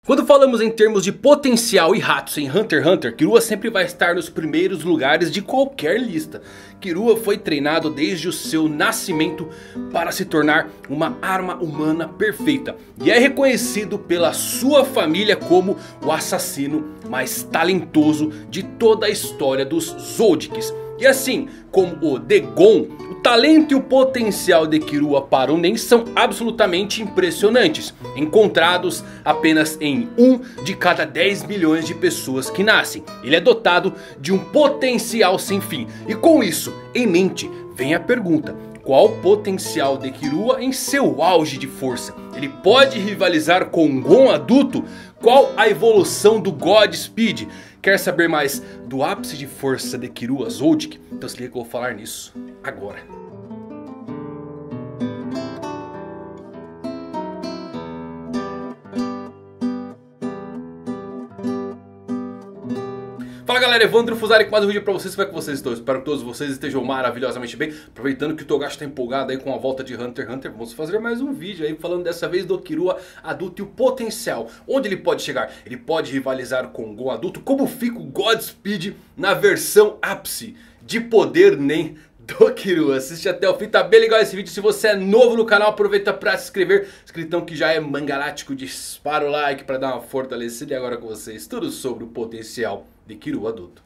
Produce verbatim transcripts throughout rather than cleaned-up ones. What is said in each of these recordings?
Quando falamos em termos de potencial e ratos em Hunter x Hunter, Kirua sempre vai estar nos primeiros lugares de qualquer lista. Kirua foi treinado desde o seu nascimento para se tornar uma arma humana perfeita. E é reconhecido pela sua família como o assassino mais talentoso de toda a história dos Zoldyks. E assim como o Degon, o talento e o potencial de Kirua para o Nen são absolutamente impressionantes. Encontrados apenas em um de cada dez milhões de pessoas que nascem. Ele é dotado de um potencial sem fim. E com isso em mente vem a pergunta: qual o potencial de Kirua em seu auge de força? Ele pode rivalizar com Gon adulto? Qual a evolução do Godspeed? Quer saber mais do ápice de força de Kirua Zoldyck? Então se liga que eu vou falar nisso agora. Fala galera, Evandro Fusari com mais um vídeo pra vocês. Como é que vocês estão? Espero que todos vocês estejam maravilhosamente bem. Aproveitando que o Togashi está empolgado aí com a volta de Hunter x Hunter, vamos fazer mais um vídeo aí falando dessa vez do Kirua adulto e o potencial. Onde ele pode chegar? Ele pode rivalizar com o Gon adulto? Como fica o Godspeed na versão ápice de poder Nen do Kirua? Assiste até o fim, tá bem legal esse vídeo. Se você é novo no canal, aproveita pra se inscrever. Escritão que já é mangalático, dispara o like pra dar uma fortalecida. E agora com vocês, tudo sobre o potencial de Kirua adulto.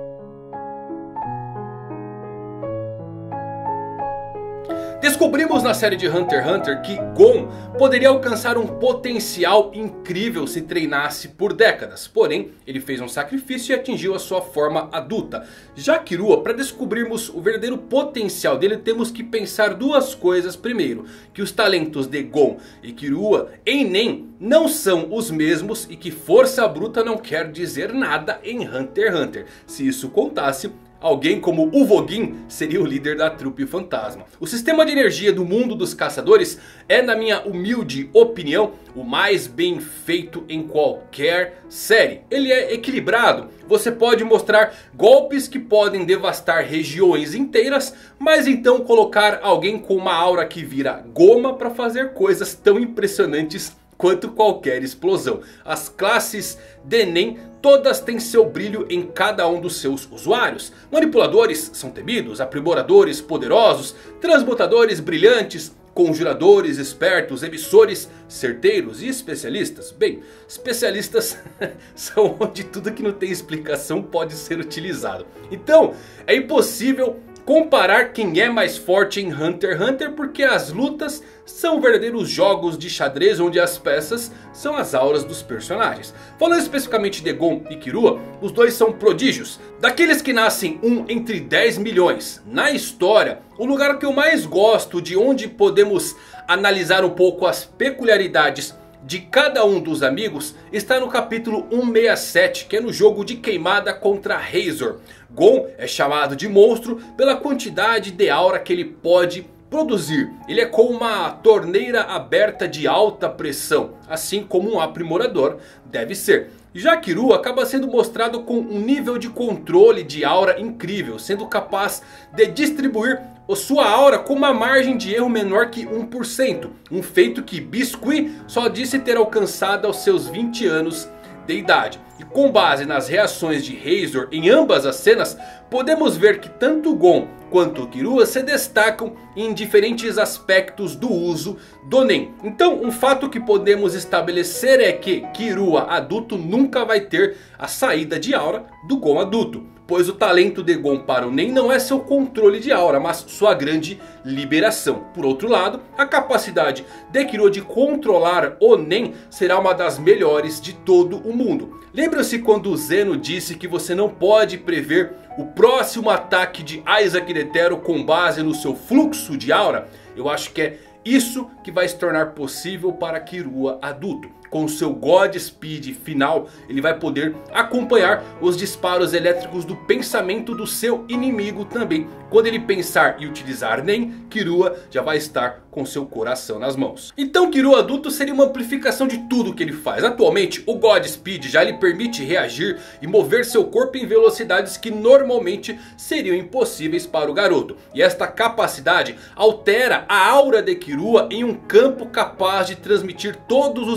Descobrimos na série de Hunter x Hunter que Gon poderia alcançar um potencial incrível se treinasse por décadas. Porém, ele fez um sacrifício e atingiu a sua forma adulta. Já Kirua, para descobrirmos o verdadeiro potencial dele, temos que pensar duas coisas. Primeiro, que os talentos de Gon e Kirua em Nen não são os mesmos e que força bruta não quer dizer nada em Hunter x Hunter. Se isso contasse, alguém como o Voguin seria o líder da trupe fantasma. O sistema de energia do mundo dos caçadores é, na minha humilde opinião, o mais bem feito em qualquer série. Ele é equilibrado. Você pode mostrar golpes que podem devastar regiões inteiras, mas então colocar alguém com uma aura que vira goma para fazer coisas tão impressionantes quanto qualquer explosão. As classes de Nen todas têm seu brilho em cada um dos seus usuários. Manipuladores são temidos, aprimoradores poderosos, transmutadores brilhantes, conjuradores espertos, emissores certeiros e especialistas. Bem, especialistas são onde tudo que não tem explicação pode ser utilizado. Então é impossível comparar quem é mais forte em Hunter x Hunter, porque as lutas são verdadeiros jogos de xadrez onde as peças são as auras dos personagens. Falando especificamente de Gon e Kirua, os dois são prodígios. Daqueles que nascem um entre dez milhões na história, o lugar que eu mais gosto, de onde podemos analisar um pouco as peculiaridades de cada um dos amigos, está no capítulo cento e sessenta e sete, que é no jogo de queimada contra Razor. Gon é chamado de monstro pela quantidade de aura que ele pode produzir. Ele é como uma torneira aberta de alta pressão, assim como um aprimorador deve ser. Já Kirua acaba sendo mostrado com um nível de controle de aura incrível, sendo capaz de distribuir sua aura com uma margem de erro menor que um por cento. Um feito que Biscuit só disse ter alcançado aos seus vinte anos de idade. E com base nas reações de Razor em ambas as cenas, podemos ver que tanto Gon quanto Kirua se destacam em diferentes aspectos do uso do Nen. Então um fato que podemos estabelecer é que Kirua adulto nunca vai ter a saída de aura do Gon adulto. Pois o talento de Gon para o Nen não é seu controle de aura, mas sua grande liberação. Por outro lado, a capacidade de Kirua de controlar o Nen será uma das melhores de todo o mundo. Lembra-se quando Zeno disse que você não pode prever o próximo ataque de Isaac Netero com base no seu fluxo de aura? Eu acho que é isso que vai se tornar possível para Kirua adulto. Com seu Godspeed final, ele vai poder acompanhar os disparos elétricos do pensamento do seu inimigo também. Quando ele pensar e utilizar Nen, Kirua já vai estar com seu coração nas mãos. Então Kirua adulto seria uma amplificação de tudo que ele faz. Atualmente o Godspeed já lhe permite reagir e mover seu corpo em velocidades que normalmente seriam impossíveis para o garoto. E esta capacidade altera a aura de Kirua em um campo capaz de transmitir todos os impulsos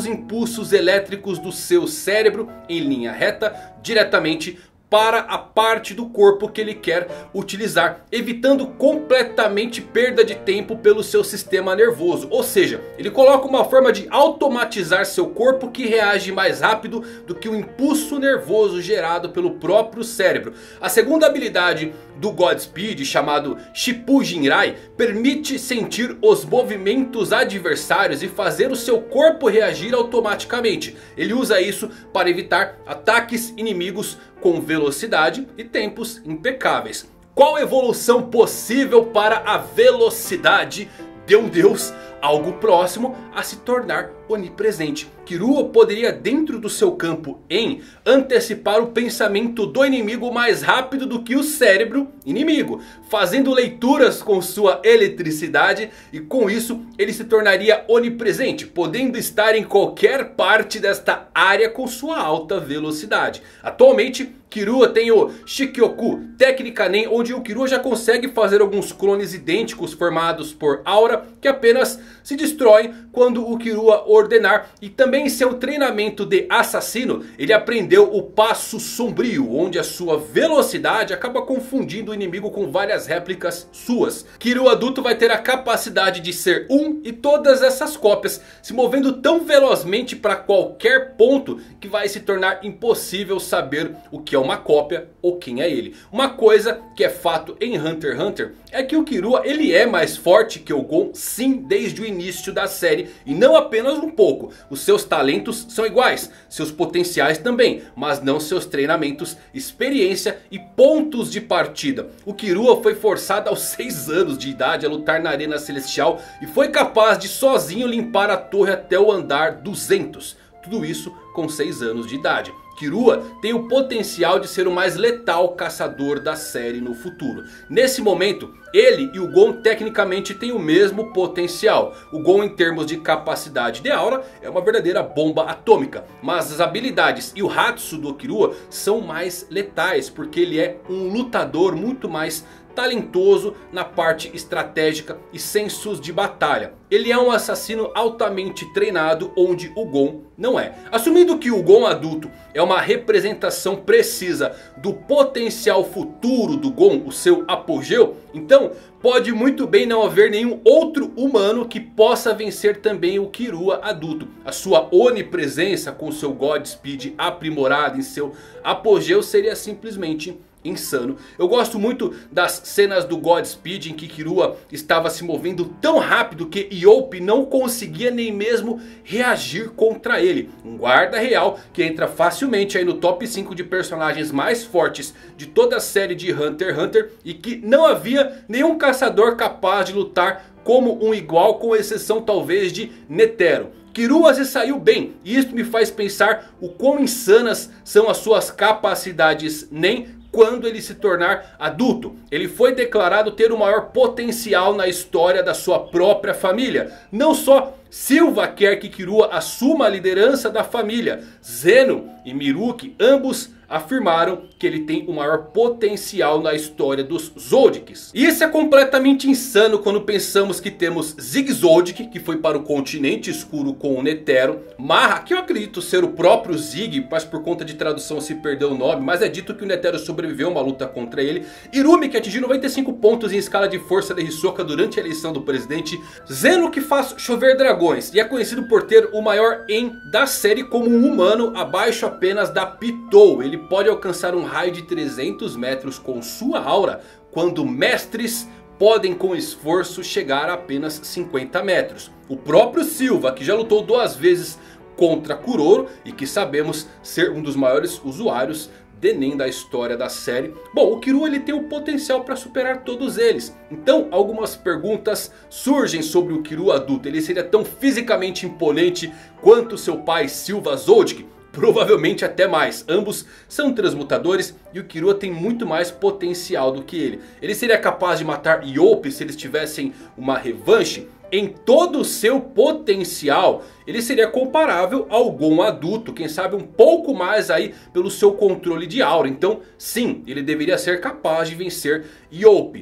impulsos elétricos do seu cérebro em linha reta diretamente para a parte do corpo que ele quer utilizar, evitando completamente perda de tempo pelo seu sistema nervoso. Ou seja, ele coloca uma forma de automatizar seu corpo que reage mais rápido do que o impulso nervoso gerado pelo próprio cérebro. A segunda habilidade do Godspeed, chamado Shippujinrai, permite sentir os movimentos adversários e fazer o seu corpo reagir automaticamente. Ele usa isso para evitar ataques inimigos com velocidade e tempos impecáveis. Qual evolução possível para a velocidade de um deus? Algo próximo a se tornar onipresente. Killua poderia, dentro do seu campo em, antecipar o pensamento do inimigo mais rápido do que o cérebro inimigo, fazendo leituras com sua eletricidade, e com isso ele se tornaria onipresente, podendo estar em qualquer parte desta área com sua alta velocidade. Atualmente Killua tem o Shikyoku, técnica Nen, onde o Killua já consegue fazer alguns clones idênticos formados por aura, que apenas se destroem quando o Killua ordenar. E também em seu treinamento de assassino, ele aprendeu o passo sombrio, onde a sua velocidade acaba confundindo o inimigo com várias réplicas suas. Killua adulto vai ter a capacidade de ser um e todas essas cópias, se movendo tão velozmente para qualquer ponto que vai se tornar impossível saber o que é uma cópia ou quem é ele. Uma coisa que é fato em Hunter x Hunter é que o Killua ele é mais forte que o Gon, sim, desde o início da série, e não apenas um pouco. Os seus talentos são iguais, seus potenciais também, mas não seus treinamentos, experiência e pontos de partida. O Killua foi forçado aos seis anos de idade a lutar na Arena Celestial e foi capaz de sozinho limpar a torre até o andar duzentos. Tudo isso com seis anos de idade. Killua tem o potencial de ser o mais letal caçador da série no futuro. Nesse momento, ele e o Gon tecnicamente têm o mesmo potencial. O Gon, em termos de capacidade de aura, é uma verdadeira bomba atômica. Mas as habilidades e o Hatsu do Killua são mais letais, porque ele é um lutador muito mais talentoso na parte estratégica e sensos de batalha. Ele é um assassino altamente treinado, onde o Gon não é. Assumindo que o Gon adulto é uma representação precisa do potencial futuro do Gon, o seu apogeu, então pode muito bem não haver nenhum outro humano que possa vencer também o Killua adulto. A sua onipresença com seu Godspeed aprimorado em seu apogeu seria simplesmente insano. Eu gosto muito das cenas do Godspeed em que Killua estava se movendo tão rápido que Youpi não conseguia nem mesmo reagir contra ele. Um guarda real que entra facilmente aí no top cinco de personagens mais fortes de toda a série de Hunter x Hunter, e que não havia nenhum caçador capaz de lutar como um igual, com exceção talvez de Netero. Killua se saiu bem, e isso me faz pensar o quão insanas são as suas capacidades Nen quando ele se tornar adulto. Ele foi declarado ter o maior potencial na história da sua própria família. Não só Silva quer que Killua assuma a liderança da família, Zeno e Miruki ambos afirmaram que ele tem o maior potencial na história dos Zoldycks. E isso é completamente insano quando pensamos que temos Zig Zoldyck, que foi para o continente escuro com o Netero, Marra, que eu acredito ser o próprio Zig, mas por conta de tradução se perdeu o nome, mas é dito que o Netero sobreviveu a uma luta contra ele, Irumi, que atingiu noventa e cinco pontos em escala de força de Hisoka durante a eleição do presidente, Zeno, que faz chover dragões e é conhecido por ter o maior En da série como um humano, abaixo apenas da Pitou. Ele pode alcançar um raio de trezentos metros com sua aura, quando mestres podem com esforço chegar a apenas cinquenta metros. O próprio Silva, que já lutou duas vezes contra Kuroro e que sabemos ser um dos maiores usuários de Nen da história da série. Bom, o Killua ele tem o potencial para superar todos eles. Então algumas perguntas surgem sobre o Killua adulto. Ele seria tão fisicamente imponente quanto seu pai Silva Zoldyck? Provavelmente até mais. Ambos são transmutadores e o Killua tem muito mais potencial do que ele. Ele seria capaz de matar Youpi se eles tivessem uma revanche? Em todo o seu potencial, ele seria comparável ao Gon adulto, quem sabe um pouco mais aí pelo seu controle de aura. Então sim, ele deveria ser capaz de vencer Youpi.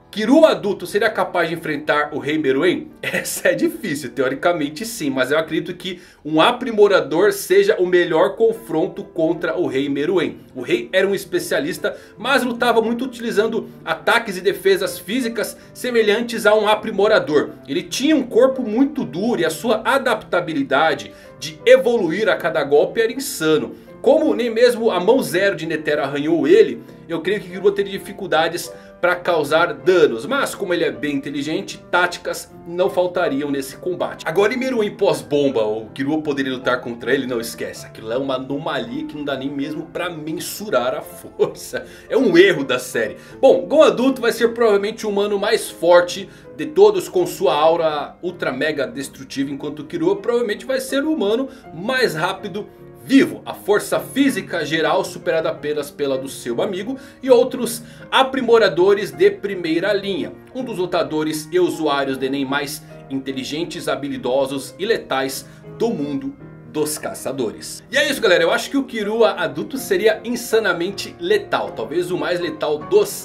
Kirua adulto seria capaz de enfrentar o Rei Meruem? Essa é difícil, teoricamente sim, mas eu acredito que um aprimorador seja o melhor confronto contra o Rei Meruem. O rei era um especialista, mas lutava muito utilizando ataques e defesas físicas semelhantes a um aprimorador. Ele tinha um corpo muito duro e a sua adaptabilidade de evoluir a cada golpe era insano. Como nem mesmo a mão zero de Netero arranhou ele, eu creio que Kirua teria dificuldades para causar danos. Mas como ele é bem inteligente, táticas não faltariam nesse combate. Agora em Meruem pós-bomba, o Kirua poderia lutar contra ele? Não esquece, aquilo é uma anomalia que não dá nem mesmo para mensurar a força. É um erro da série. Bom, Gon adulto vai ser provavelmente o humano mais forte de todos, com sua aura ultra mega destrutiva. Enquanto Kirua provavelmente vai ser o humano mais rápido vivo. A força física geral superada apenas pela do seu amigo e outros aprimoradores de primeira linha. Um dos lutadores e usuários de Enem mais inteligentes, habilidosos e letais do mundo dos caçadores. E é isso, galera, eu acho que o Kirua adulto seria insanamente letal. Talvez o mais letal dos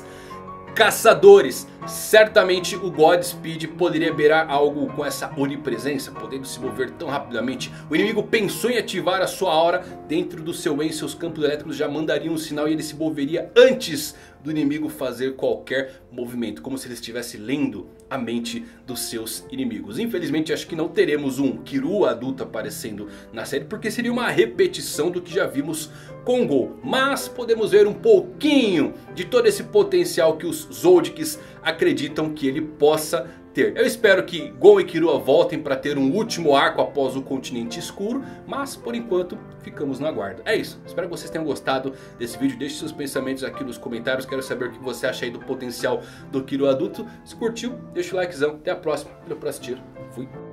caçadores. Certamente o Godspeed poderia beirar algo com essa onipresença, podendo se mover tão rapidamente. O inimigo pensou em ativar a sua aura dentro do seu Wen, seus campos elétricos já mandariam um sinal e ele se moveria antes do inimigo fazer qualquer movimento, como se ele estivesse lendo a mente dos seus inimigos. Infelizmente acho que não teremos um Kirua adulto aparecendo na série, porque seria uma repetição do que já vimos com Gon. Mas podemos ver um pouquinho de todo esse potencial que os Zoldycks acreditam que ele possa ter. Eu espero que Gon e Kirua voltem para ter um último arco após o Continente Escuro. Mas por enquanto ficamos no aguardo. É isso, espero que vocês tenham gostado desse vídeo. Deixe seus pensamentos aqui nos comentários. Quero saber o que você acha aí do potencial do Kirua adulto. Se curtiu, deixa o likezão. Até a próxima. Valeu por assistir. Fui.